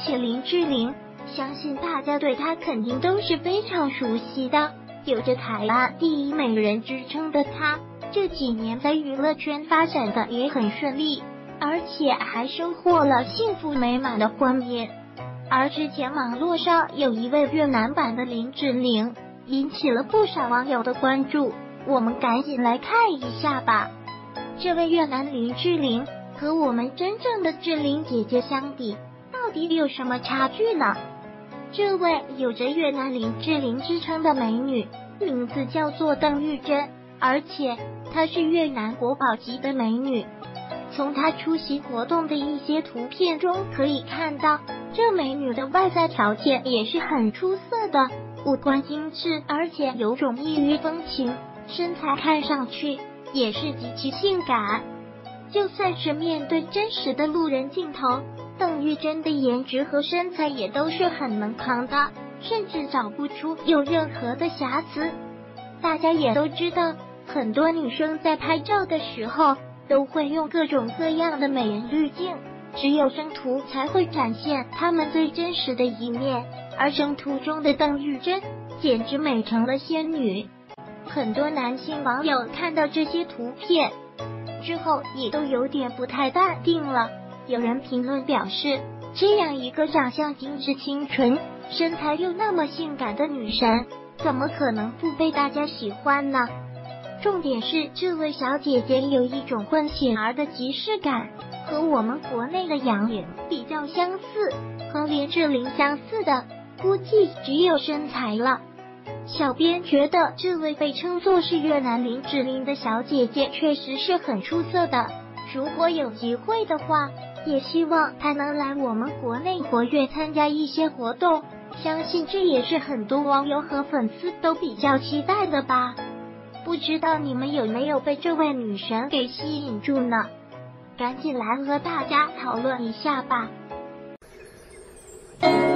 起林志玲，相信大家对她肯定都是非常熟悉的。有着台湾第一美人之称的她，这几年在娱乐圈发展的也很顺利，而且还收获了幸福美满的婚姻。而之前网络上有一位越南版的林志玲，引起了不少网友的关注，我们赶紧来看一下吧。这位越南林志玲和我们真正的志玲姐姐相比，到底有什么差距呢？这位有着越南林志玲之称的美女，名字叫做邓玉珍，而且她是越南国宝级的美女。从她出席活动的一些图片中可以看到，这美女的外在条件也是很出色的，五官精致，而且有种异域风情，身材看上去也是极其性感。就算是面对真实的路人镜头，邓玉珍的颜值和身材也都是很能扛的，甚至找不出有任何的瑕疵。大家也都知道，很多女生在拍照的时候都会用各种各样的美颜滤镜，只有生图才会展现她们最真实的一面，而生图中的邓玉珍简直美成了仙女。很多男性网友看到这些图片之后也都有点不太淡定了，有人评论表示，这样一个长相精致清纯，身材又那么性感的女神，怎么可能不被大家喜欢呢？重点是这位小姐姐有一种混血儿的即视感，和我们国内的杨颖比较相似，和林志玲相似的估计只有身材了。小编觉得这位被称作是越南林志玲的小姐姐确实是很出色的，如果有机会的话，也希望她能来我们国内活跃参加一些活动，相信这也是很多网友和粉丝都比较期待的吧。不知道你们有没有被这位女神给吸引住呢？赶紧来和大家讨论一下吧。